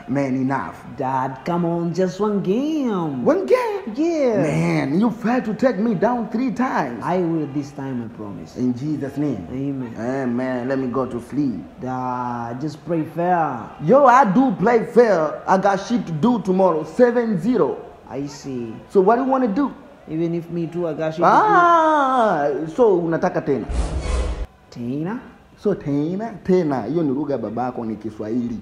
Man, enough. Dad, come on, just one game. One game? Yeah. Man, you failed to take me down 3 times. I will this time, I promise. In Jesus' name. Amen. Hey, man, let me go to sleep. Dad, just play fair. Yo, I do play fair. I got shit to do tomorrow. 7-0. I see. So what do you want to do? Even if me too, I got you. So unataka tena? Tena? So tena. Hiyo ni lugha babako, ni Kiswahili.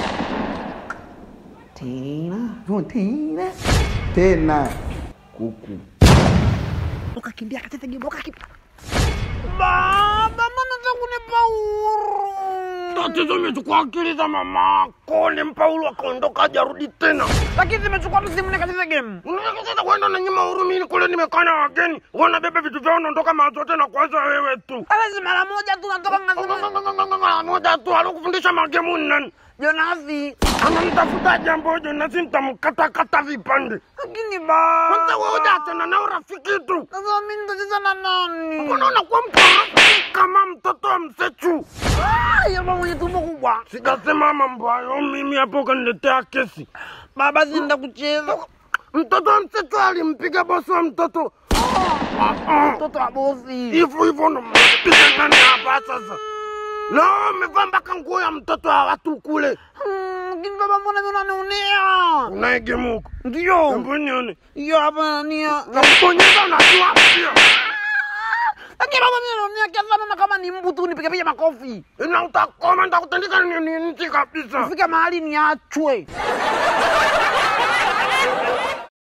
Tena? So tena. Kuku. Ukakimbia katete game, ukakimbia. Baba, mama zakunipa uhuru. Tatizo imechukua akili za mamako, nimpa uhuru akaondoka hajarudi tena. Lakini zimechukua tu simu nikacheza game. Unataka kwenda na nyima uhuru, mimi kule nimekaa na wageni. Wanabeba vitu vyao naondoka mara zote na kwanza wewe tu. Alazi mara moja tu natoka ngazima. Mara moja tu alikufundisha magemu nani? Jonasi. Anamtafuta jambo Jonasi, nitamkata vipande. Lakini ba. Kwanza wewe hujatana na urafiki tu. Sasa mimi nitacheza na nani? Mbona unakuwa mtoroki kama mtoto wa msechu? Ya mama mwenye tumbo kubwa. Sikasema mambo hayo mimi hapo kaniletea kesi. Baba zinda kucheza. Mtoto wa msechu alimpiga bosi wa mtoto. Mtoto wa bosi. Hivyo ndo mpiga nani hapa sasa? No, umevaa mpaka nguo ya mtoto wa watu kule. Lakini baba mbona mimi unanionea? Unaegemuka. Ndio. Mbona nione? Hiyo hapa ni ya. Nakuponyeza unajua pia. Lakini baba mimi unanionea kiasi sana kama ni mbu tu nipige makofi. Ina utakoma nitakutandika nini kabisa. Ufike mahali niachwe.